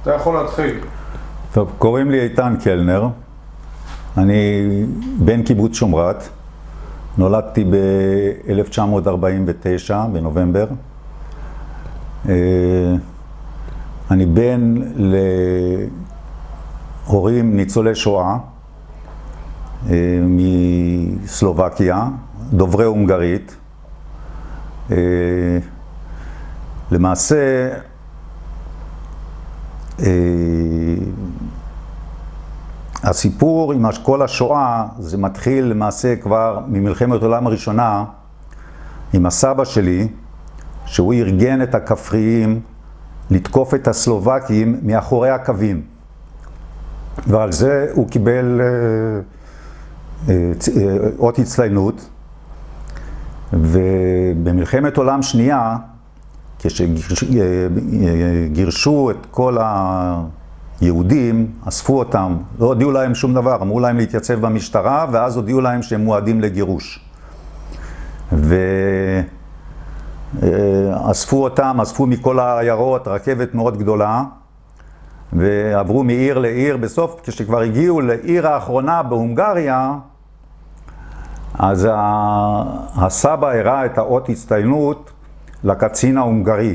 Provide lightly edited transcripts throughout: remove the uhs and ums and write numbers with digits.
אתה יכול להתחיל. טוב, קוראים לי איתן קלנר. אני בן קיבוץ שומרת. נולדתי ב-1949, בנובמבר. אני בן להורים ניצולי שואה מסלובקיה, דוברי הונגרית. למעשה, הסיפור עם כל השואה, זה מתחיל למעשה כבר ממלחמת העולם הראשונה, עם הסבא שלי, שהוא ארגן את הכפריים לתקוף את הסלובקים מאחורי הקווים. ועל זה הוא קיבל אות הצטיינות. ובמלחמת עולם שנייה, כשגירשו את כל היהודים, אספו אותם, לא הודיעו להם שום דבר, אמרו להם להתייצב במשטרה, ואז הודיעו להם שהם מועדים לגירוש. ואספו אותם, אספו מכל העיירות, רכבת מאוד גדולה, ועברו מעיר לעיר. בסוף, כשכבר הגיעו לעיר האחרונה בהונגריה, אז הסבא הראה את האות הצטיינות לקצין ההונגרי.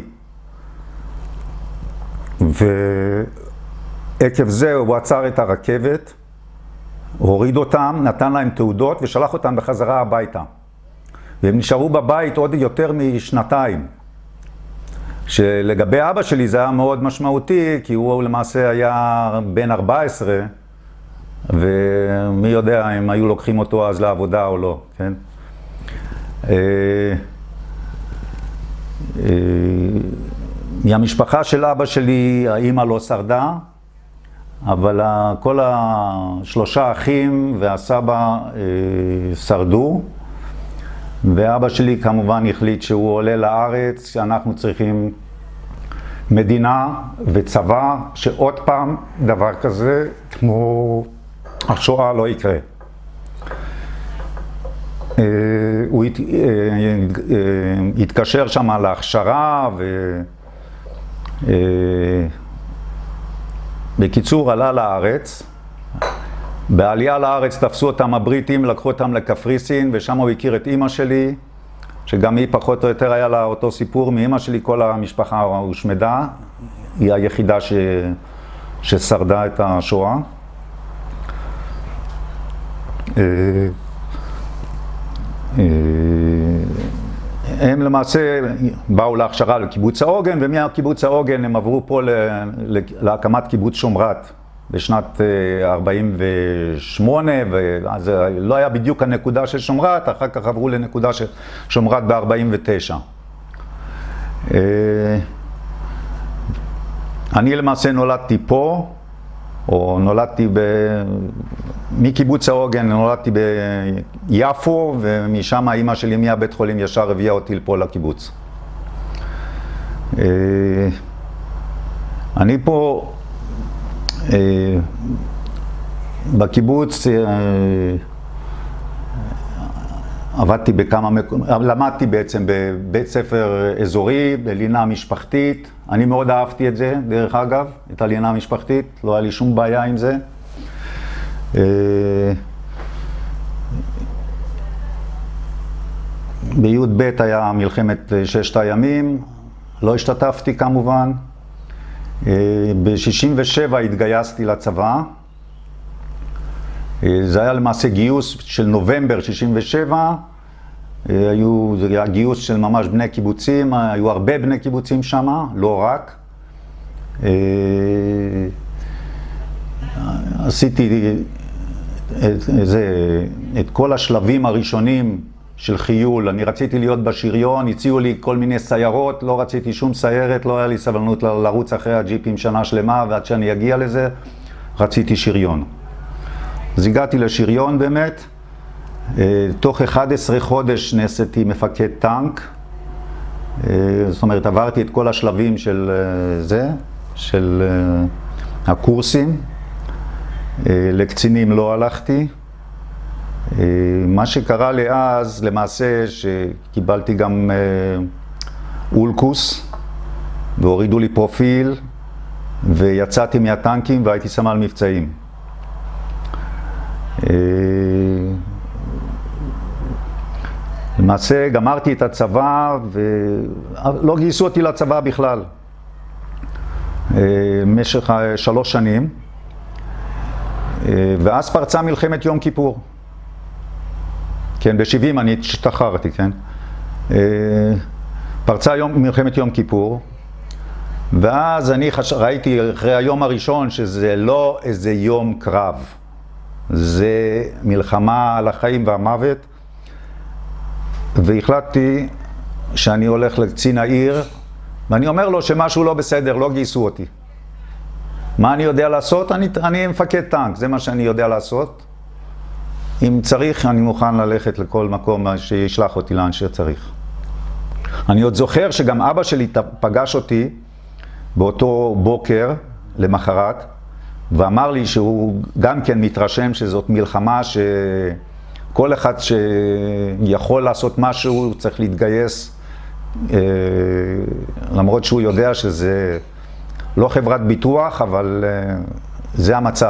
ועקב זה הוא עצר את הרכבת, הוריד אותם, נתן להם תעודות ושלח אותם בחזרה הביתה. והם נשארו בבית עוד יותר משנתיים. שלגבי אבא שלי זה היה מאוד משמעותי, כי הוא למעשה היה בן 14, ומי יודע אם היו לוקחים אותו אז לעבודה או לא, כן? מהמשפחה של אבא שלי, האמא לא שרדה, אבל כל השלושה אחים והסבא שרדו, ואבא שלי כמובן החליט שהוא עולה לארץ, שאנחנו צריכים מדינה וצבא, שעוד פעם דבר כזה כמו השואה לא יקרה. הוא התקשר שם להכשרה, בקיצור עלה לארץ. בעלייה לארץ תפסו אותם הבריטים, לקחו אותם לקפריסין, ושם הוא הכיר את אמא שלי, שגם היא פחות או יותר היה לה אותו סיפור מאמא שלי. כל המשפחה הושמדה, היא היחידה ששרדה את השואה. הם למעשה באו להכשרה לקיבוץ העוגן, ומהקיבוץ העוגן הם עברו פה להקמת קיבוץ שומרת בשנת 48, ואז לא היה בדיוק הנקודה של שומרת, אחר כך עברו לנקודה של שומרת ב-49. אני למעשה נולדתי פה, או נולדתי מקיבוץ העוגן, נולדתי ביפו, ומשם האמא שלי מהבית חולים ישר הביאה אותי פה לקיבוץ. אני פה בקיבוץ עבדתי למדתי בעצם בבית ספר אזורי, בלינה משפחתית. אני מאוד אהבתי את זה, דרך אגב, את הלינה המשפחתית, לא היה לי שום בעיה עם זה. בי"ב היה מלחמת ששת הימים, לא השתתפתי כמובן. ב-67 התגייסתי לצבא. זה היה למעשה גיוס של נובמבר 67. זה היה גיוס של ממש בני קיבוצים, היו הרבה בני קיבוצים שם, לא רק. עשיתי את כל השלבים הראשונים של חיול. אני רציתי להיות בשריון, הציעו לי כל מיני סיירות, לא רציתי שום סיירת, לא היה לי סבלנות לרוץ אחרי הג'יפים שנה שלמה, ועד שאני אגיע לזה, רציתי שריון. אז הגעתי לשריון באמת. תוך 11 חודש נעשיתי מפקד טנק. זאת אומרת, עברתי את כל השלבים של הקורסים. לקצינים לא הלכתי. מה שקרה לי אז, למעשה, שקיבלתי גם אולקוס, והורידו לי פרופיל, ויצאתי מהטנקים והייתי סמל מבצעים. למעשה גמרתי את הצבא ולא גייסו אותי לצבא בכלל. במשך 3 שנים. ואז פרצה מלחמת יום כיפור. כן, ב-70 אני השתחררתי, כן. פרצה מלחמת יום כיפור, ואז אני ראיתי אחרי היום הראשון שזה לא איזה יום קרב, זה מלחמה על החיים והמוות, והחלטתי שאני הולך לקצין העיר, ואני אומר לו שמשהו לא בסדר, לא גייסו אותי. מה אני יודע לעשות? אני מפקד טנק, זה מה שאני יודע לעשות. אם צריך, אני מוכן ללכת לכל מקום שישלח אותי לאן שצריך. אני עוד זוכר שגם אבא שלי פגש אותי באותו בוקר למחרת, ואמר לי שהוא גם כן מתרשם שזאת מלחמה שכל אחד שיכול לעשות משהו צריך להתגייס, למרות שהוא יודע שזה לא חברת ביטוח, אבל זה המצב.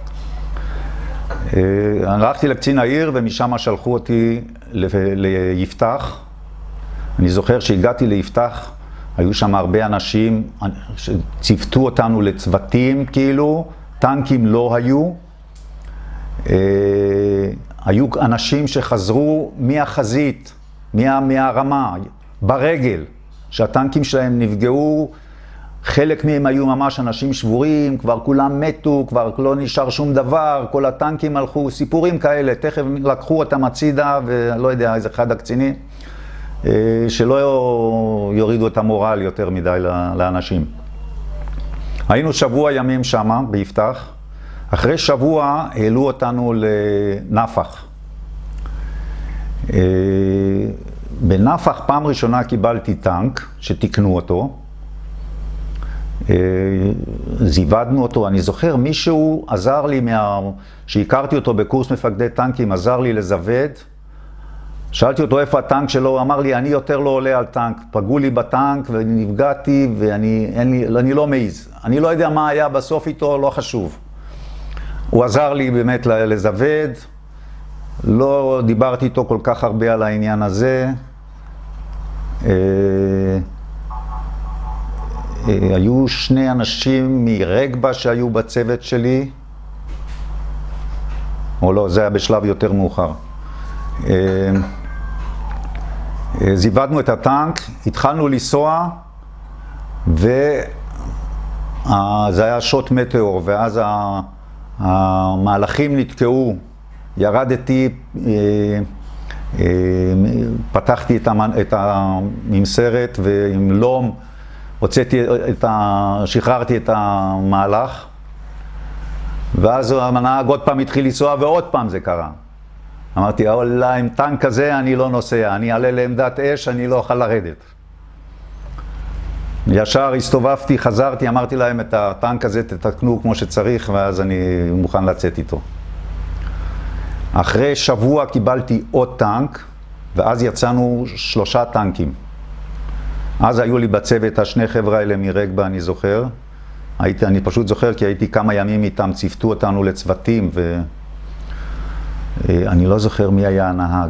הלכתי לקצין העיר ומשם שלחו אותי ליפתח. אני זוכר שהגעתי ליפתח, היו שם הרבה אנשים שציוותו אותנו לצוותים כאילו, טנקים לא היו. היו אנשים שחזרו מהחזית, מהרמה, ברגל, שהטנקים שלהם נפגעו, חלק מהם היו ממש אנשים שבורים, כבר כולם מתו, כבר לא נשאר שום דבר, כל הטנקים הלכו, סיפורים כאלה, תכף לקחו אותם הצידה, ולא יודע, איזה אחד הקצינים, שלא יורידו את המורל יותר מדי לאנשים. היינו שבוע ימים שמה, ביפתח. אחרי שבוע העלו אותנו לנפח. בנפח פעם ראשונה קיבלתי טנק, שתקנו אותו. זיוודנו אותו, אני זוכר מישהו עזר לי, שהכרתי אותו בקורס מפקדי טנקים, עזר לי לזווד. שאלתי אותו איפה הטנק שלו, הוא אמר לי, אני יותר לא עולה על טנק. פגעו לי בטנק ונפגעתי ואני לא מעיז. אני לא יודע מה היה בסוף איתו, לא חשוב. הוא עזר לי באמת לזווד, לא דיברתי איתו כל כך הרבה על העניין הזה. היו 2 אנשים מרגבה שהיו בצוות שלי, או לא, זה היה בשלב יותר מאוחר. זיוודנו את הטנק, התחלנו לנסוע, וזה היה שוט מטאור, ואז המהלכים נתקעו. ירדתי, פתחתי את הממסרת, ועם לום שחררתי את המהלך, ואז הנהג עוד פעם התחיל לנסוע, ועוד פעם זה קרה. אמרתי, אולי עם טנק כזה אני לא נוסע, אני אעלה לעמדת אש, אני לא אוכל לרדת. ישר הסתובבתי, חזרתי, אמרתי להם את הטנק הזה תתקנו כמו שצריך, ואז אני מוכן לצאת איתו. אחרי שבוע קיבלתי עוד טנק, ואז יצאנו 3 טנקים. אז היו לי בצוות 2 חבר'ה האלה מרגבה, אני זוכר. אני פשוט זוכר כי הייתי כמה ימים איתם, ציוותו אותנו לצוותים, אני לא זוכר מי היה הנהג.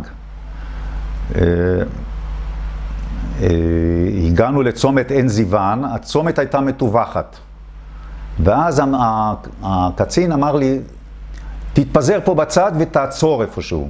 הגענו לצומת עין זיוון, הצומת הייתה מטווחת. ואז הקצין אמר לי, תתפזר פה בצד ותעצור איפשהו.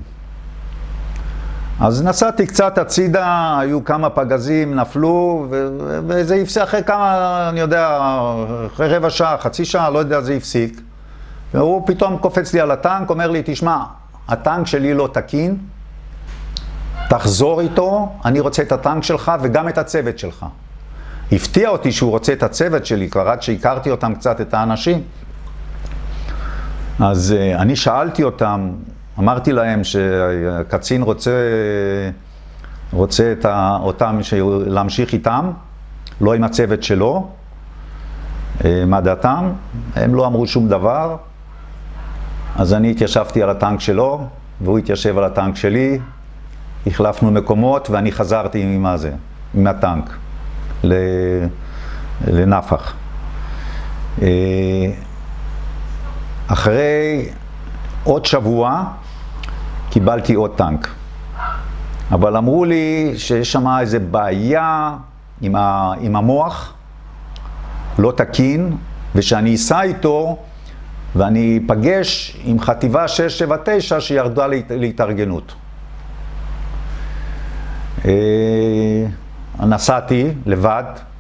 אז נסעתי קצת הצידה, היו כמה פגזים, נפלו, וזה הפסיק אחרי כמה, אני יודע, אחרי רבע שעה, חצי שעה, לא יודע, זה הפסיק. והוא פתאום קופץ לי על הטנק, אומר לי, תשמע, הטנק שלי לא תקין, תחזור איתו, אני רוצה את הטנק שלך וגם את הצוות שלך. הפתיע אותי שהוא רוצה את הצוות שלי, כבר עד שהכרתי אותם קצת, את האנשים. אז אני שאלתי אותם, אמרתי להם שהקצין רוצה אותם להמשיך איתם, לא עם הצוות שלו, מה דעתם, הם לא אמרו שום דבר, אז אני התיישבתי על הטנק שלו, והוא התיישב על הטנק שלי, החלפנו מקומות ואני חזרתי עם הטנק לנפח. אחרי עוד שבוע קיבלתי עוד טנק. אבל אמרו לי שיש שם איזו בעיה עם המוח, לא תקין, ושאני אסע איתו ואני אפגש עם חטיבה 679 שירדה להתארגנות. נסעתי לבד,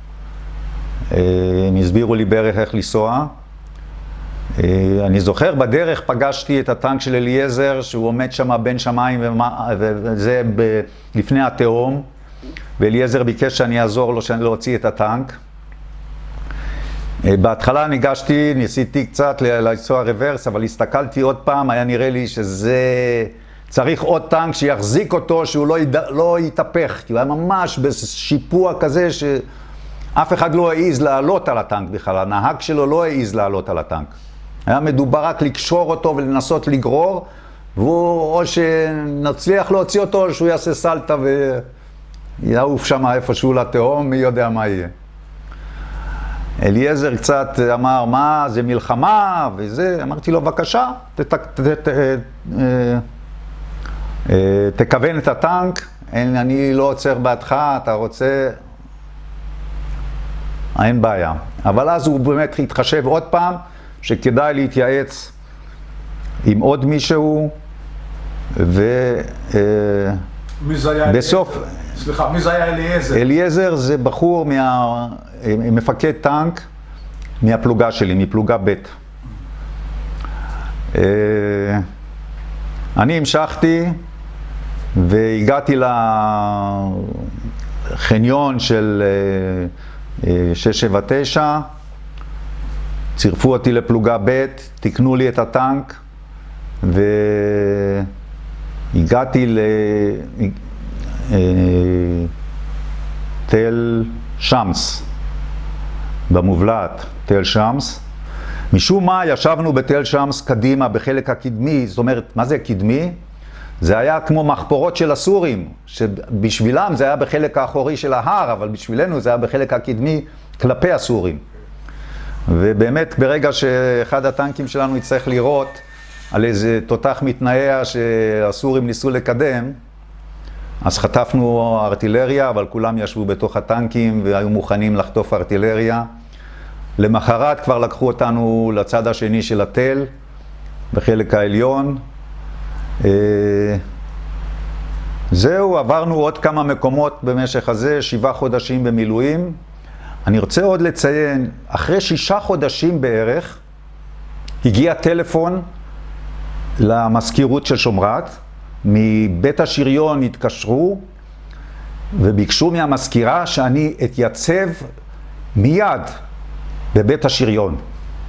הם הסבירו לי בערך איך לנסוע. אני זוכר בדרך פגשתי את הטנק של אליעזר שהוא עומד שם בין שמיים וזה לפני התהום, ואליעזר ביקש שאני אעזור לו להוציא את הטנק. בהתחלה ניסיתי קצת לנסוע רוורס, אבל הסתכלתי עוד פעם, היה נראה לי שזה צריך עוד טנק שיחזיק אותו, שהוא לא יתהפך, כי הוא היה ממש בשיפוע כזה שאף אחד לא העיז לעלות על הטנק בכלל, הנהג שלו לא העיז לעלות על הטנק. היה מדובר רק לקשור אותו ולנסות לגרור, או שנצליח להוציא אותו, או שהוא יעשה סלטה ויעוף שם איפשהו לתהום, מי יודע מה יהיה. אליעזר קצת אמר, מה, זה מלחמה וזה, אמרתי לו, בבקשה, תכוון את הטנק, אני לא עוצר בעדך, אתה רוצה, אין בעיה. אבל אז הוא באמת התחשב עוד פעם, שכדאי להתייעץ עם עוד מישהו, ובסוף... סליחה, מי זה היה אליעזר? אליעזר זה בחור מפקד טנק מהפלוגה שלי, מפלוגה ב'. אני המשכתי והגעתי לחניון של 679, צירפו אותי לפלוגה ב', תקנו לי את הטנק, והגעתי תל שמס, במובלעת, תל שמס. משום מה ישבנו בתל שמס קדימה, בחלק הקדמי, זאת אומרת, מה זה קדמי? זה היה כמו מחפורות של הסורים, שבשבילם זה היה בחלק האחורי של ההר, אבל בשבילנו זה היה בחלק הקדמי כלפי הסורים. ובאמת ברגע שאחד הטנקים שלנו יצטרך לראות על איזה תותח מתנאע שהסורים ניסו לקדם, אז חטפנו ארטילריה, אבל כולם ישבו בתוך הטנקים והיו מוכנים לחטוף ארטילריה. למחרת כבר לקחו אותנו לצד השני של התל, בחלק העליון. זהו, עברנו עוד כמה מקומות במשך הזה, 7 חודשים במילואים. אני רוצה עוד לציין, אחרי 6 חודשים בערך, הגיע טלפון למזכירות של שומרת, מבית השריון התקשרו וביקשו מהמזכירה שאני אתייצב מיד בבית השריון.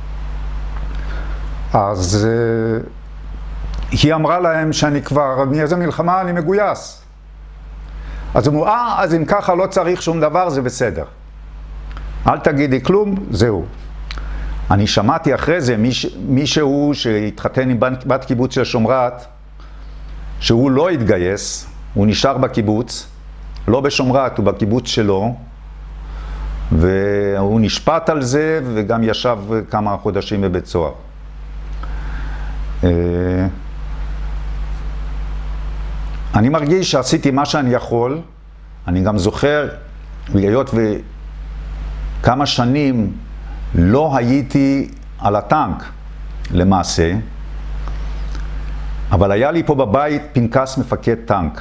אז היא אמרה להם שאני כבר, מאיזה מלחמה אני מגויס. אז אמרו, אז אם ככה לא צריך שום דבר, זה בסדר. אל תגידי כלום, זהו. אני שמעתי אחרי זה מישהו שהתחתן עם בת קיבוץ של שומרת, שהוא לא התגייס, הוא נשאר בקיבוץ, לא בשומרת, הוא בקיבוץ שלו, והוא נשפט על זה וגם ישב כמה חודשים בבית סוהר. אני מרגיש שעשיתי מה שאני יכול, אני גם זוכר, היות וכמה שנים לא הייתי על הטנק למעשה, אבל היה לי פה בבית פנקס מפקד טנק.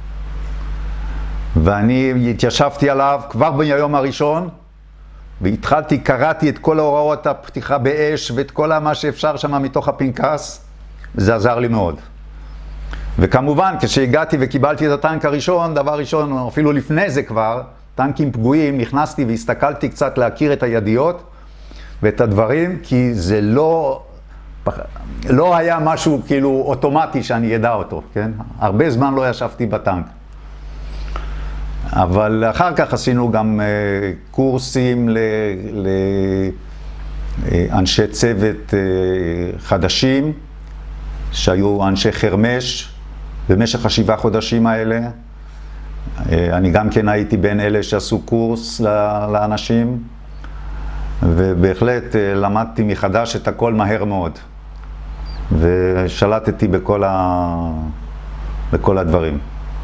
ואני התיישבתי עליו כבר ביום הראשון, והתחלתי, קראתי את כל ההוראות הפתיחה באש, ואת כל מה שאפשר שם מתוך הפנקס, וזה עזר לי מאוד. וכמובן, כשהגעתי וקיבלתי את הטנק הראשון, דבר ראשון, אפילו לפני זה כבר, טנקים פגועים, נכנסתי והסתכלתי קצת להכיר את הידיות, ואת הדברים, כי זה לא היה משהו כאילו אוטומטי שאני ידע אותו, כן? הרבה זמן לא ישבתי בטנק. אבל אחר כך עשינו גם קורסים לאנשי צוות חדשים, שהיו אנשי חרמש במשך 7 חודשים האלה. אני גם כן הייתי בין אלה שעשו קורס לאנשים. ובהחלט למדתי מחדש את הכל מהר מאוד. ושלטתי בכל הדברים.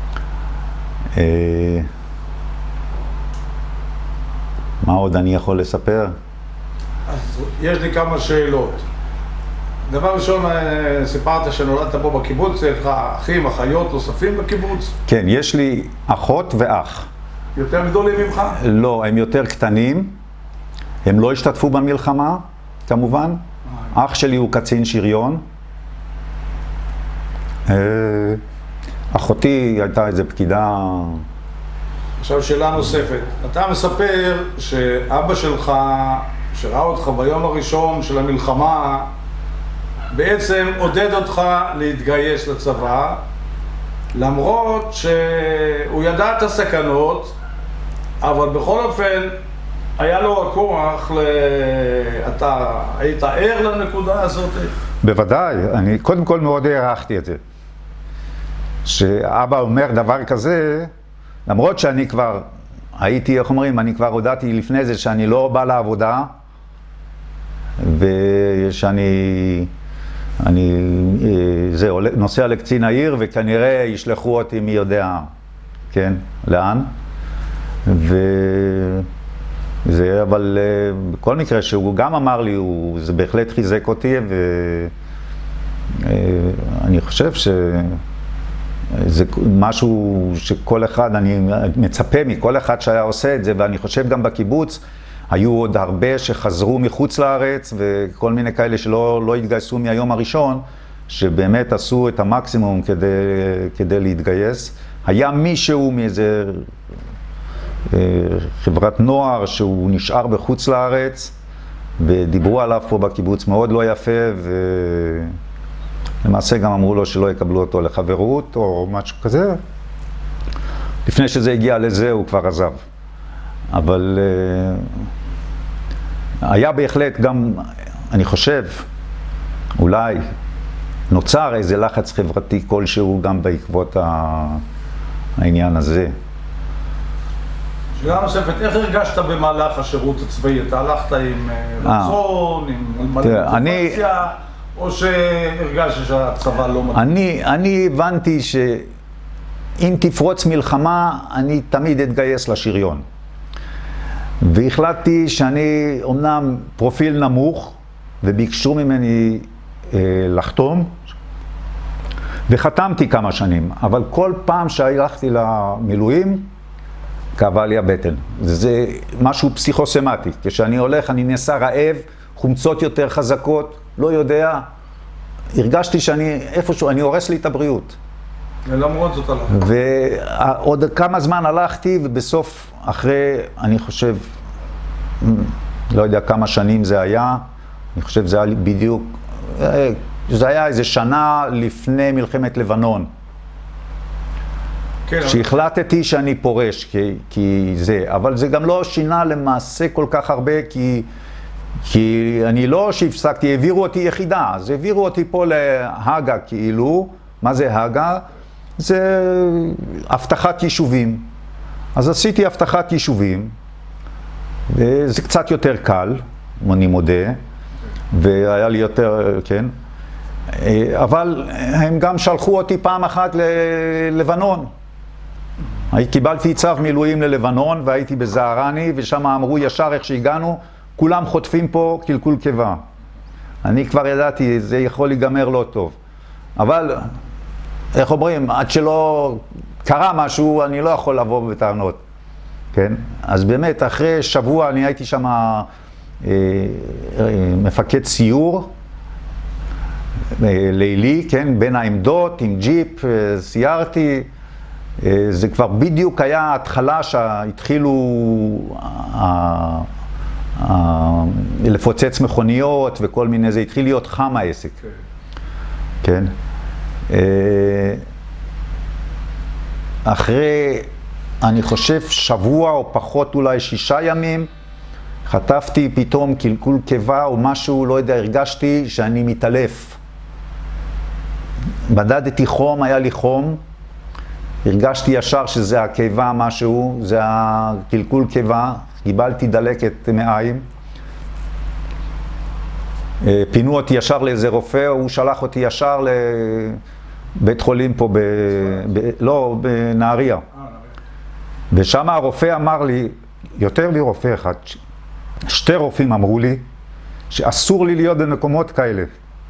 מה עוד אני יכול לספר? אז יש לי כמה שאלות. דבר ראשון, סיפרת שנולדת פה בקיבוץ, יש לך אחים, אחיות נוספים בקיבוץ? כן, יש לי אחות ואח. יותר גדולים ממך? לא, הם יותר קטנים. הם לא השתתפו במלחמה, כמובן. אח שלי הוא קצין שריון. אחותי הייתה איזו פקידה... עכשיו שאלה נוספת. אתה מספר שאבא שלך, שראה אותך ביום הראשון של המלחמה, בעצם עודד אותך להתגייס לצבא, למרות שהוא ידע את הסכנות, אבל בכל אופן היה לו הכוח, אתה היית ער לנקודה הזאת? בוודאי, אני קודם כל מאוד הערכתי את זה. שאבא אומר דבר כזה, למרות שאני כבר הייתי, איך אומרים, אני כבר הודעתי לפני זה שאני לא בא לעבודה, ושאני נוסע לקצין העיר, וכנראה ישלחו אותי מי יודע, כן, לאן. זה, אבל בכל מקרה שהוא גם אמר לי, זה בהחלט חיזק אותי, ואני חושב שזה משהו שכל אחד, אני מצפה מכל אחד שהיה עושה את זה, ואני חושב גם בקיבוץ, היו עוד הרבה שחזרו מחוץ לארץ, וכל מיני כאלה שלא התגייסו מהיום הראשון, שבאמת עשו את המקסימום כדי להתגייס. היה מישהו מאיזה חברת נוער שהוא נשאר בחוץ לארץ, ודיברו עליו פה בקיבוץ מאוד לא יפה, ולמעשה גם אמרו לו שלא יקבלו אותו לחברות או משהו כזה. לפני שזה הגיע לזה הוא כבר עזב. אבל היה בהחלט גם, אני חושב, אולי נוצר איזה לחץ חברתי כלשהו גם בעקבות העניין הזה. שאלה נוספת, איך הרגשת במהלך השירות הצבאי? אתה הלכת עם רצון, עם מוטיבציה, או שהרגשת שהצבא לא מתאים? אני הבנתי שאם תפרוץ מלחמה, אני תמיד אתגייס לשריון. והחלטתי שאני אומנם פרופיל נמוך, וביקשו ממני לחתום, וחתמתי כמה שנים, אבל כל פעם שהלכתי למילואים, כאבה לי הבטן. זה משהו פסיכוסמטי. כשאני הולך, אני נעשה רעב, חומצות יותר חזקות, לא יודע. הרגשתי שאני איפשהו, אני הורס לי את הבריאות. ולמרות זאת הלכתי. ועוד כמה זמן הלכתי, ובסוף, אחרי, אני חושב, לא יודע כמה שנים זה היה, אני חושב זה היה בדיוק, זה היה איזה שנה לפני מלחמת לבנון. שהחלטתי שאני פורש, כי זה, אבל זה גם לא שינה למעשה כל כך הרבה, כי אני לא שהפסקתי, העבירו אותי יחידה, אז העבירו אותי פה להגה כאילו, מה זה הגה? זה הבטחת יישובים. אז עשיתי הבטחת יישובים, וזה קצת יותר קל, אני מודה, והיה לי יותר, כן, אבל הם גם שלחו אותי פעם אחת ללבנון. קיבלתי צו מילואים ללבנון והייתי בזהרני, ושם אמרו ישר איך שהגענו, כולם חוטפים פה קלקול קיבה. אני כבר ידעתי, זה יכול להיגמר לא טוב. אבל, איך אומרים, עד שלא קרה משהו, אני לא יכול לבוא בטענות. כן? אז באמת, אחרי שבוע אני הייתי שם מפקד סיור, לילי, כן? בין העמדות, עם ג'יפ, סיירתי. זה כבר בדיוק היה ההתחלה שהתחילו לפוצץ מכוניות וכל מיני, זה התחיל להיות חם העסק. כן. אחרי, אני חושב, שבוע או פחות אולי 6 ימים, חטפתי פתאום קלקול קיבה או משהו, לא יודע, הרגשתי שאני מתעלף. בדדתי חום, היה לי חום. הרגשתי ישר שזה הקיבה משהו, זה הקלקול קיבה, קיבלתי דלקת מעיים, פינו אותי ישר לאיזה רופא, הוא שלח אותי ישר לבית חולים פה, לא, בנהריה. ושם הרופא אמר לי, יותר מרופא אחד, שתי רופאים אמרו לי, שאסור לי להיות במקומות כאלה.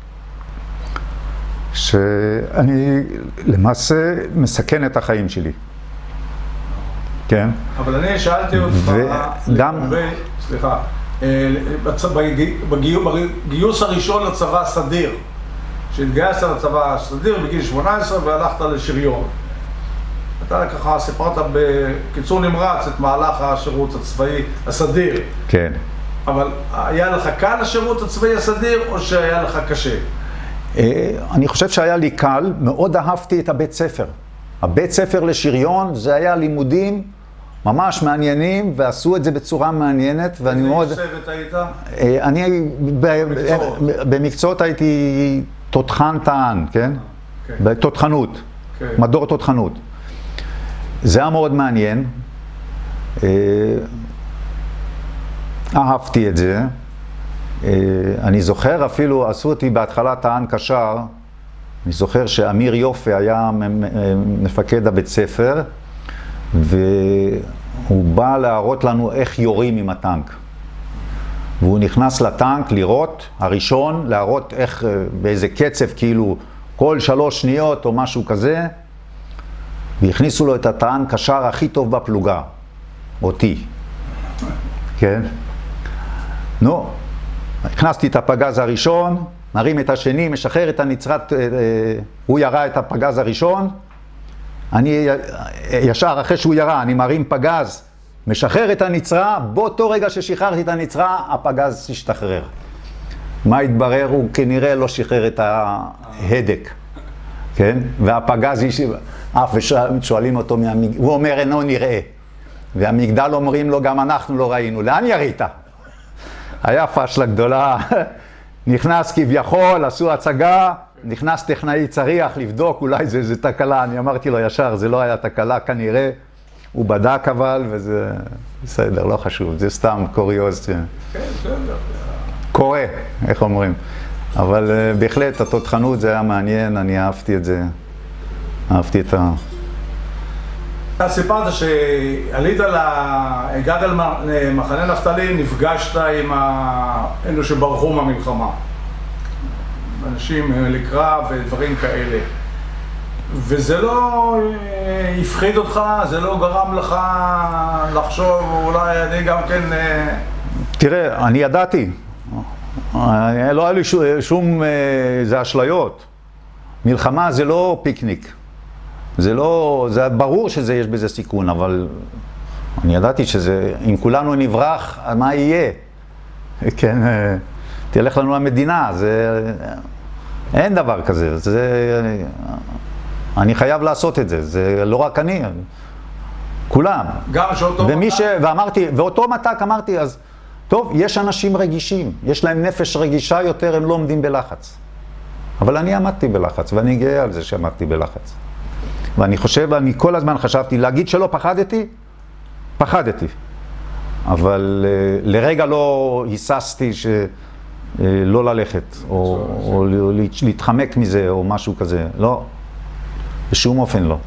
שאני למעשה מסכן את החיים שלי. כן. אבל אני שאלתי אותך, סליחה, בגיוס הראשון לצבא הסדיר, שהתגייסת לצבא הסדיר בגיל 18 והלכת לשריון. אתה ככה סיפרת בקיצור נמרץ את מהלך השירות הצבאי הסדיר. כן. אבל היה לך קל השירות הצבאי הסדיר או שהיה לך קשה? אני חושב שהיה לי קל, מאוד אהבתי את הבית ספר. הבית ספר לשריון זה היה לימודים ממש מעניינים ועשו את זה בצורה מעניינת ואני מאוד... איזה צוות היית? אני במקצועות הייתי תותחן טען, כן? בתותחנות, מדור תותחנות. זה היה מאוד מעניין. אהבתי את זה. אני זוכר אפילו, עשו אותי בהתחלה טען קשר, אני זוכר שאמיר יופי היה מפקד הבית ספר, והוא בא להראות לנו איך יורים עם הטנק. והוא נכנס לטנק לראות, הראשון, להראות איך, באיזה קצב, כאילו כל 3 שניות או משהו כזה, והכניסו לו את הטען קשר הכי טוב בפלוגה, אותי. כן? נו, הכנסתי את הפגז הראשון, מרים את השני, משחרר את הנצרת, הוא ירה את הפגז הראשון, אני ישר אחרי שהוא ירה, אני מרים פגז, משחרר את הנצרה, באותו רגע ששחררתי את הנצרה, הפגז השתחרר. מה התברר? הוא כנראה לא שחרר את ההדק, כן? והפגז, שואלים אותו, הוא אומר אינו נראה, והמגדל אומרים לו גם אנחנו לא ראינו, לאן ירית? היה פשלה גדולה, נכנס כביכול, עשו הצגה, נכנס טכנאי צריח לבדוק, אולי זה תקלה, אני אמרתי לו ישר, זה לא היה תקלה כנראה, הוא בדק אבל, וזה בסדר, לא חשוב, זה סתם קוריוז. כן, בסדר. קורה, איך אומרים. אבל בהחלט התותחנות זה היה מעניין, אני אהבתי את זה, אהבתי את ה... אתה סיפרת שעלית הגעת למחנה נפתלי, נפגשת עם אלו שברחו מהמלחמה. אנשים לקרב ודברים כאלה. וזה לא הפחיד אותך, זה לא גרם לך לחשוב, אולי אני גם כן... תראה, אני ידעתי. לא היה לי שום... זה אשליות. מלחמה זה לא פיקניק. זה לא... זה ברור שזה יש בזה סיכון, אבל אני ידעתי שזה... אם כולנו נברח, מה יהיה? כן, תלך לנו המדינה, זה... אין דבר כזה, זה... אני חייב לעשות את זה, זה לא רק אני, כולם. גם שאותו מתק? ואמרתי, ואותו מתק אמרתי, אז טוב, יש אנשים רגישים, יש להם נפש רגישה יותר, הם לא עומדים בלחץ. אבל אני עמדתי בלחץ, ואני גאה על זה שעמדתי בלחץ. ואני חושב, אני כל הזמן חשבתי, להגיד שלא פחדתי, פחדתי. אבל לרגע לא היססתי שלא ללכת, או להתחמק מזה, או משהו כזה. לא, בשום אופן לא.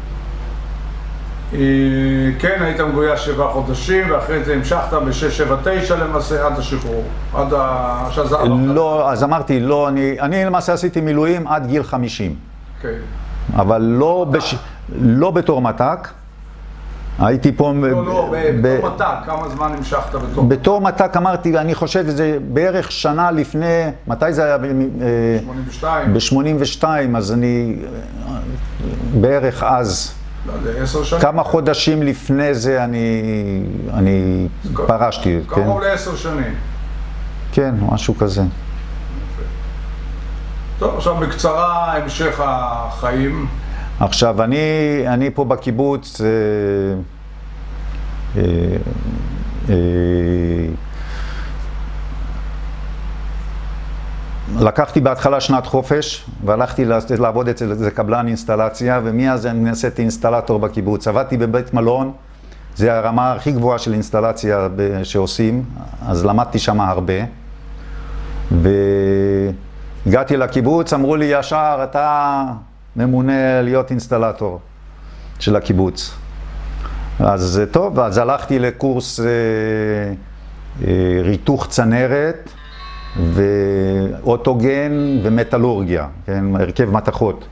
כן, היית מגויס 7 חודשים, ואחרי זה המשכת ב-679 למעשה עד השחרור, עד השזר. לא, אז אמרתי, לא, אני למעשה עשיתי מילואים עד גיל 50. כן. אבל לא בתור מתק. הייתי פה... לא, בתור מתק, כמה זמן המשכת בתור מתק? בתור מתק אמרתי, אני חושב שזה בערך שנה לפני, מתי זה היה? 82. ב-82, אז אני בערך אז. לא יודע, 10 שנים. כמה חודשים לפני זה אני פרשתי. קרוב ל10 שנים. כן, משהו כזה. טוב, עכשיו בקצרה המשך החיים. עכשיו, אני פה בקיבוץ, לקחתי בהתחלה שנת חופש, והלכתי לעבוד אצל איזה קבלן אינסטלציה, ומאז אני נעשיתי אינסטלטור בקיבוץ. עבדתי בבית מלון, זה הרמה הכי גבוהה של אינסטלציה שעושים, אז למדתי שם הרבה. והגעתי לקיבוץ, אמרו לי ישר, אתה ממונה להיות אינסטלטור של הקיבוץ. אז טוב, אז הלכתי לקורס ריתוך צנרת ואוטוגן ומטלורגיה, כן, הרכב מתכות.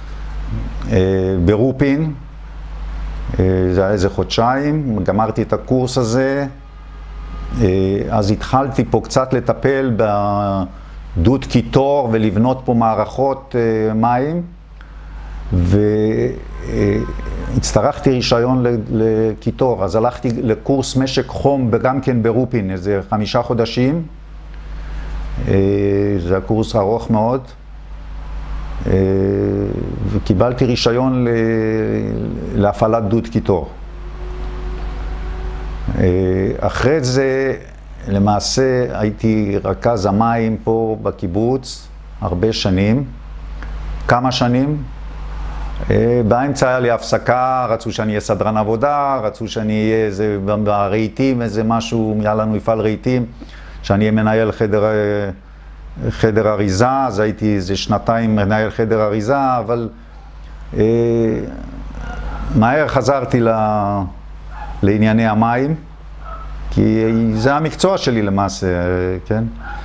ברופין, זה היה איזה חודשיים, גמרתי את הקורס הזה, אז התחלתי פה קצת לטפל בדוד קיטור ולבנות פה מערכות מים, והצטרכתי רישיון לקיטור, אז הלכתי לקורס משק חום גם כן ברופין, איזה 5 חודשים, זה הקורס ארוך מאוד, וקיבלתי רישיון להפעלת דוד קיטור. אחרי זה, למעשה, הייתי רכז המים פה בקיבוץ הרבה שנים, כמה שנים. באמצע היה לי הפסקה, רצו שאני אהיה סדרן עבודה, רצו שאני אהיה איזה ברהיטים, איזה משהו, היה לנו מפעל רהיטים, שאני אהיה מנהל חדר אריזה, אז הייתי איזה 2 מנהל חדר אריזה, אבל מהר חזרתי לענייני המים, כי זה המקצוע שלי למעשה, כן?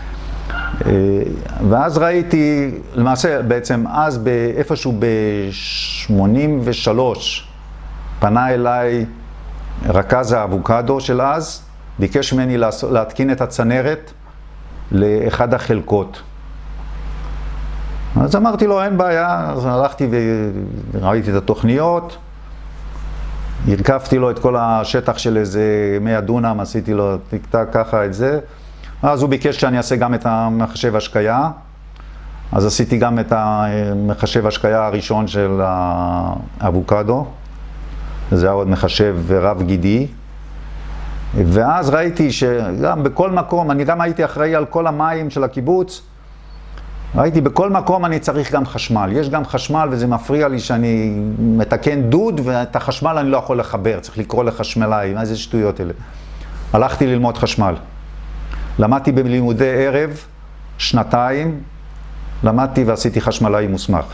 ואז ראיתי, למעשה בעצם אז איפשהו ב-83 פנה אליי רכז האבוקדו של אז, ביקש ממני להתקין את הצנרת לאחד החלקות. אז אמרתי לו, אין בעיה, אז הלכתי וראיתי את התוכניות, הרכבתי לו את כל השטח של איזה 100 דונם, עשיתי לו תקתק ככה את זה, אז הוא ביקש שאני אעשה גם את המחשב השקיה, אז עשיתי גם את המחשב השקיה הראשון של האבוקדו, זה היה עוד מחשב רב גידי, ואז ראיתי שגם בכל מקום, אני גם הייתי אחראי על כל המים של הקיבוץ, ראיתי בכל מקום אני צריך גם חשמל, יש גם חשמל וזה מפריע לי שאני מתקן דוד ואת החשמל אני לא יכול לחבר, צריך לקרוא לחשמלאי, מה זה שטויות אלה. הלכתי ללמוד חשמל, למדתי בלימודי ערב 2, למדתי ועשיתי חשמלאי מוסמך.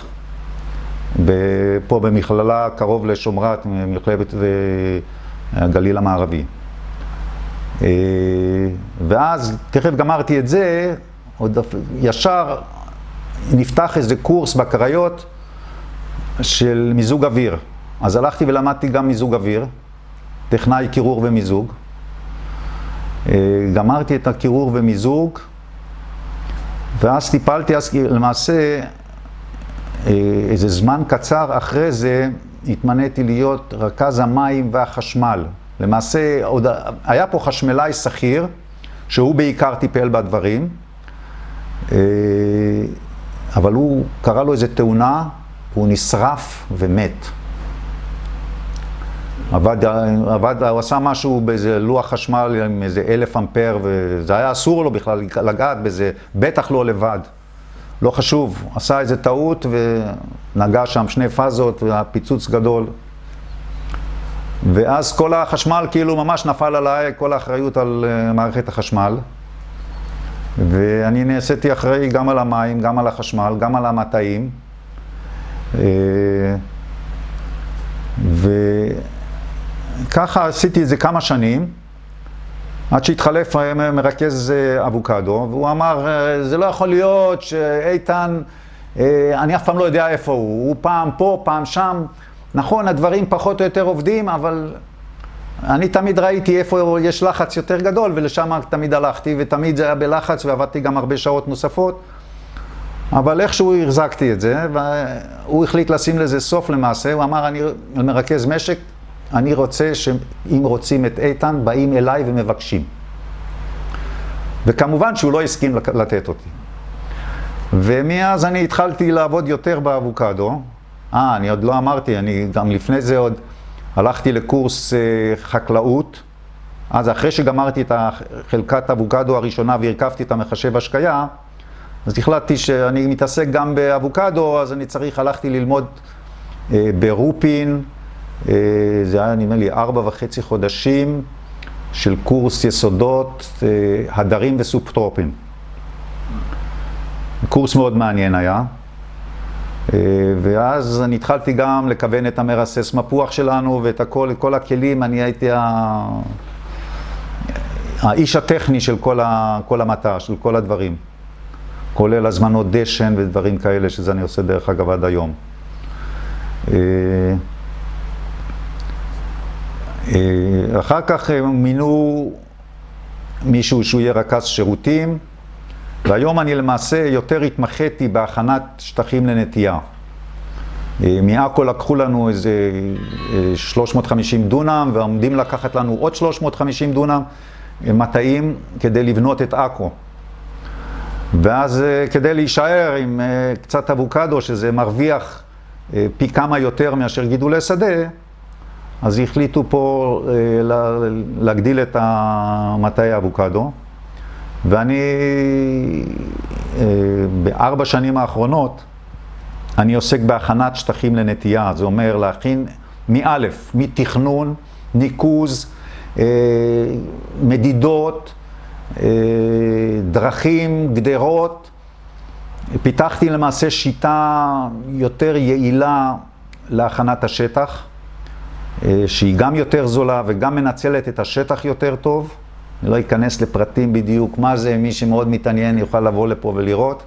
פה במכללה קרוב לשומרת, מכללת הגליל המערבי. ואז תכף גמרתי את זה, עוד ישר נפתח איזה קורס בקריות של מיזוג אוויר. אז הלכתי ולמדתי גם מיזוג אוויר, טכנאי קירור ומיזוג. גמרתי את הקירור ומיזוג, ואז טיפלתי, אז למעשה איזה זמן קצר אחרי זה התמניתי להיות רכז המים והחשמל. למעשה עוד היה פה חשמלאי שכיר, שהוא בעיקר טיפל בדברים, אבל הוא קרא לו איזה תאונה, הוא נשרף ומת. הוא עשה משהו באיזה לוח חשמל עם איזה 1000 אמפר, וזה היה אסור לו בכלל לגעת בזה, בטח לא לבד. לא חשוב, עשה איזה טעות ונגע שם 2 פאזות והפיצוץ גדול. ואז כל החשמל כאילו ממש נפל עליי, כל האחריות על מערכת החשמל. ואני נעשיתי אחראי גם על המים, גם על החשמל, גם על המטעים. וככה עשיתי את זה כמה שנים, עד שהתחלף מרכז אבוקדו, והוא אמר, זה לא יכול להיות שאיתן, אני אף פעם לא יודע איפה הוא פעם פה, פעם שם. נכון, הדברים פחות או יותר עובדים, אבל אני תמיד ראיתי איפה יש לחץ יותר גדול, ולשם תמיד הלכתי, ותמיד זה היה בלחץ, ועבדתי גם הרבה שעות נוספות. אבל איכשהו החזקתי את זה, והוא החליט לשים לזה סוף למעשה. הוא אמר, אני מרכז משק, אני רוצה שאם רוצים את איתן, באים אליי ומבקשים. וכמובן שהוא לא הסכים לתת אותי. ומאז אני התחלתי לעבוד יותר באבוקדו. אני עוד לא אמרתי, אני גם לפני זה עוד הלכתי לקורס חקלאות. אז אחרי שגמרתי את חלקת אבוקדו הראשונה והרכבתי את המחשב השקיה, אז החלטתי שאני מתעסק גם באבוקדו, אז אני הלכתי ללמוד ברופין. זה היה נדמה לי 4.5 חודשים של קורס יסודות, הדרים וסופטרופין. קורס מאוד מעניין היה. ואז אני התחלתי גם לכוון את המרסס מפוח שלנו ואת הכל, כל הכלים, אני הייתי האיש הטכני של כל המטה, של כל הדברים. כולל הזמנות דשן ודברים כאלה, שזה אני עושה דרך אגב עד היום. אחר כך מינו מישהו שהוא יהיה רכז שירותים, והיום אני למעשה יותר התמחיתי בהכנת שטחים לנטייה. מעכו לקחו לנו איזה 350 דונם, ועומדים לקחת לנו עוד 350 דונם מטעים כדי לבנות את עכו. ואז כדי להישאר עם קצת אבוקדו, שזה מרוויח פי כמה יותר מאשר גידולי שדה, אז החליטו פה להגדיל את מטעי האבוקדו. ואני, ב4 שנים האחרונות, אני עוסק בהכנת שטחים לנטייה. זה אומר להכין מאלף, מתכנון, ניקוז, מדידות, דרכים, גדרות. פיתחתי למעשה שיטה יותר יעילה להכנת השטח, שהיא גם יותר זולה וגם מנצלת את השטח יותר טוב. אני לא אכנס לפרטים בדיוק מה זה, מי שמאוד מתעניין יוכל לבוא לפה ולראות.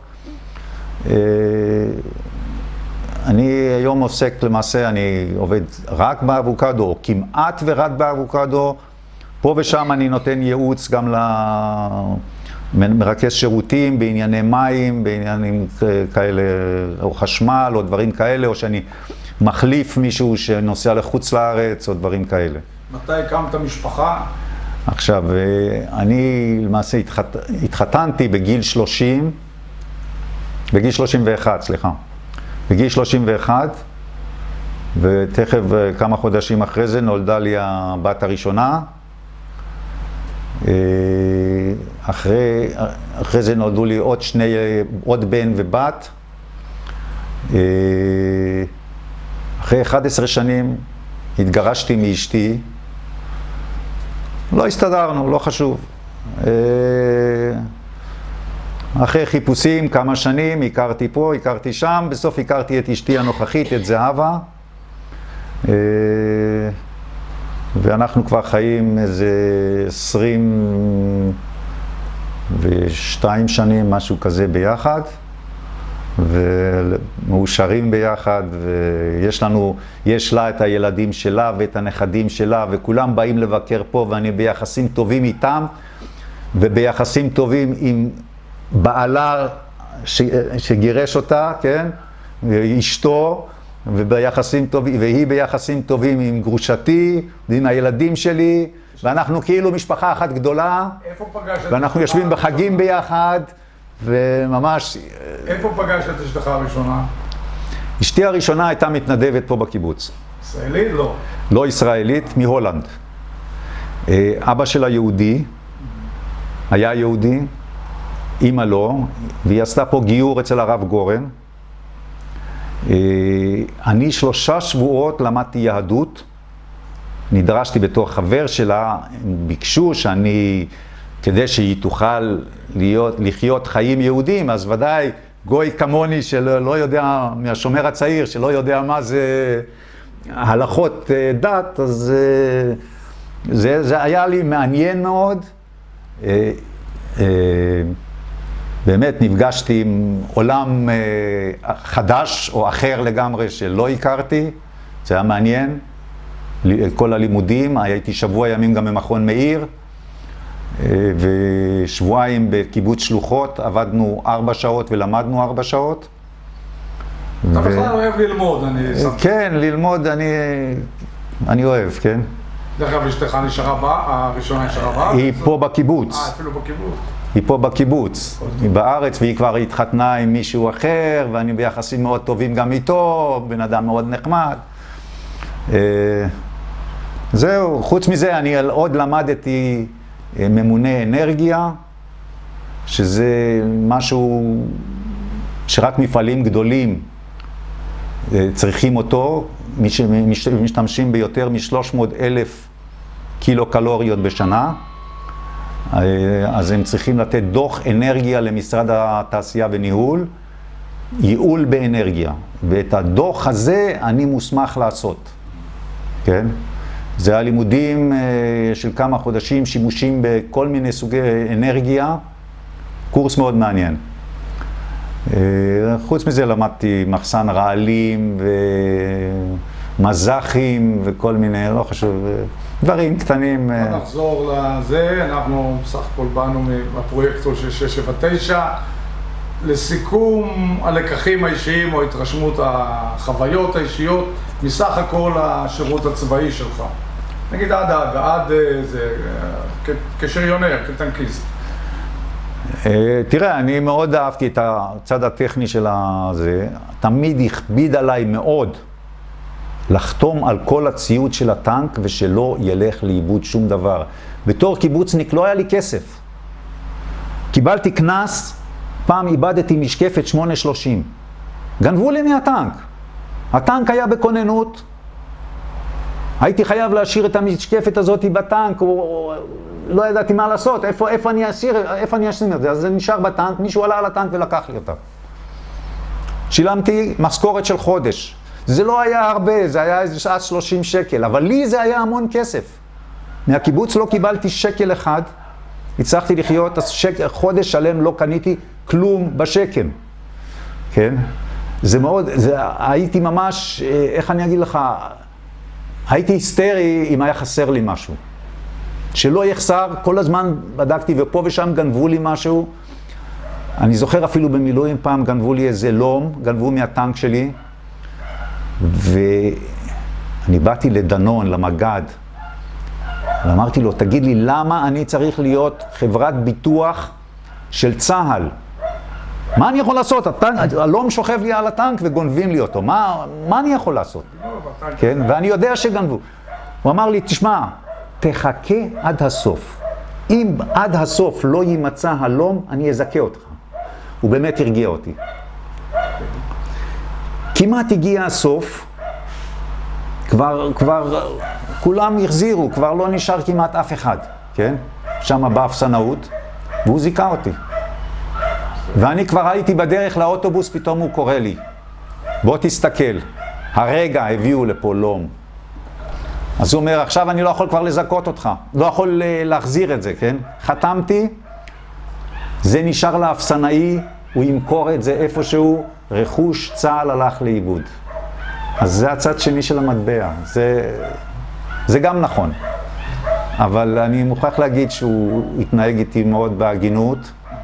אני היום עוסק למעשה, אני עובד רק באבוקדו, או כמעט ורק באבוקדו. פה ושם אני נותן ייעוץ גם למרכז שירותים בענייני מים, בעניינים כאלה, או חשמל, או דברים כאלה, או שאני מחליף מישהו שנוסע לחוץ לארץ, או דברים כאלה. מתי הקמת משפחה? עכשיו, אני למעשה התחתנתי בגיל 30, בגיל 31, סליחה. בגיל 31, ותכף כמה חודשים אחרי זה נולדה לי הבת הראשונה. אחרי זה נולדו לי עוד בן ובת. אחרי 11 שנים התגרשתי מאשתי. לא הסתדרנו, לא חשוב. אחרי חיפושים כמה שנים, הכרתי פה, הכרתי שם, בסוף הכרתי את אשתי הנוכחית, את זהבה. ואנחנו כבר חיים איזה 22 שנים, משהו כזה ביחד. ומאושרים ביחד, יש לה את הילדים שלה ואת הנכדים שלה, וכולם באים לבקר פה, ואני ביחסים טובים איתם, וביחסים טובים עם בעלה שגירש אותה, כן? אשתו, והיא ביחסים טובים עם גרושתי, ועם הילדים שלי, ואנחנו כאילו משפחה אחת גדולה, ואנחנו יושבים בחגים ביחד, וממש... איפה פגשת את אשתך הראשונה? אשתי הראשונה הייתה מתנדבת פה בקיבוץ. ישראלית? לא. לא ישראלית, מהולנד. אבא שלה יהודי, היה יהודי, אמא לא, והיא עשתה פה גיור אצל הרב גורן. אני 3 שבועות למדתי יהדות, נדרשתי בתור חבר שלה, ביקשו שאני, כדי שהיא תוכל לחיות חיים יהודים, אז ודאי גוי כמוני שלא יודע, מהשומר הצעיר, שלא יודע מה זה הלכות דת, אז זה היה לי מעניין מאוד. באמת נפגשתי עם עולם חדש או אחר לגמרי שלא הכרתי, זה היה מעניין. כל הלימודים, הייתי שבוע ימים גם במכון מאיר, ושבועיים בקיבוץ שלוחות, עבדנו 4 שעות ולמדנו 4 שעות. אתה בכלל אוהב ללמוד, כן, ללמוד אני אוהב, כן. דרך אגב, אשתך הראשונה נשארה בארץ? היא פה בקיבוץ. אפילו בקיבוץ. היא פה בקיבוץ. היא בארץ, והיא כבר התחתנה עם מישהו אחר, ואני ביחסים מאוד טובים גם איתו, בן אדם מאוד נחמד. זהו, חוץ מזה אני עוד למדתי ממונה אנרגיה, שזה משהו שרק מפעלים גדולים צריכים אותו, משתמשים ביותר מ-300,000 קילו קלוריות בשנה, אז הם צריכים לתת דוח אנרגיה למשרד התעשייה וניהול, ייעול באנרגיה. ואת הדוח הזה אני מוסמך לעשות. כן? זה הלימודים של כמה חודשים, שימושים בכל מיני סוגי אנרגיה, קורס מאוד מעניין. חוץ מזה למדתי מחסן רעלים ומזחים וכל מיני, לא חשוב, דברים קטנים. נחזור לזה, אנחנו בסך הכל באנו מהפרויקטור של 679. לסיכום הלקחים האישיים או התרשמות החוויות האישיות מסך הכל השירות הצבאי שלך. נגיד עד זה, כשריונר, כטנקיסט. תראה, אני מאוד אהבתי את הצד הטכני של זה. תמיד הכביד עליי מאוד לחתום על כל הציוד של הטנק ושלא ילך לאיבוד שום דבר. בתור קיבוצניק לא היה לי כסף. קיבלתי קנס, פעם איבדתי משקפת 830. גנבו לי מהטנק. הטנק היה בכוננות. הייתי חייב להשאיר את המשקפת הזאת בטנק, או לא ידעתי מה לעשות, איפה אני אשים את זה. אז זה נשאר בטנק, מישהו עלה על הטנק ולקח לי אותה. שילמתי משכורת של חודש. זה לא היה הרבה, זה היה איזה שעה 30 שקל, אבל לי זה היה המון כסף. מהקיבוץ לא קיבלתי שקל אחד, הצלחתי לחיות, חודש שלם לא קניתי כלום בשקם. כן? זה מאוד, הייתי ממש, איך אני אגיד לך, הייתי היסטרי אם היה חסר לי משהו. שלא יחסר, כל הזמן בדקתי ופה ושם גנבו לי משהו. אני זוכר אפילו במילואים פעם גנבו לי איזה לום, גנבו מהטנק שלי. ואני באתי לדנון, למגד, ואמרתי לו, תגיד לי, למה אני צריך להיות חברת ביטוח של צה"ל? מה אני יכול לעשות? הלום שוכב לי על הטנק וגונבים לי אותו. מה אני יכול לעשות? כן? ואני יודע שגנבו. הוא אמר לי, תשמע, תחכה עד הסוף. אם עד הסוף לא יימצא הלום, אני אזכה אותך. הוא באמת הרגיע אותי. כמעט הגיע הסוף, כבר כולם החזירו, כבר לא נשאר כמעט אף אחד, כן? שם באפסנאות, והוא זיכה אותי. ואני כבר הייתי בדרך לאוטובוס, פתאום הוא קורא לי, בוא תסתכל, הרגע הביאו לפה לום. אז הוא אומר, עכשיו אני לא יכול כבר לזכות אותך, לא יכול להחזיר את זה, כן? חתמתי, זה נשאר לאפסנאי, הוא ימכור את זה איפשהו, רכוש צה"ל הלך לאיבוד. אז זה הצד שני של המטבע, זה גם נכון. אבל אני מוכרח להגיד שהוא התנהג איתי מאוד בהגינות,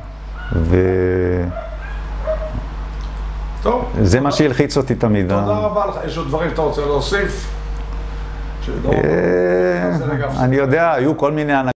זה מה שהלחיץ אותי תמיד. תודה רבה לך. יש עוד דברים שאתה רוצה להוסיף? אני יודע, היו כל מיני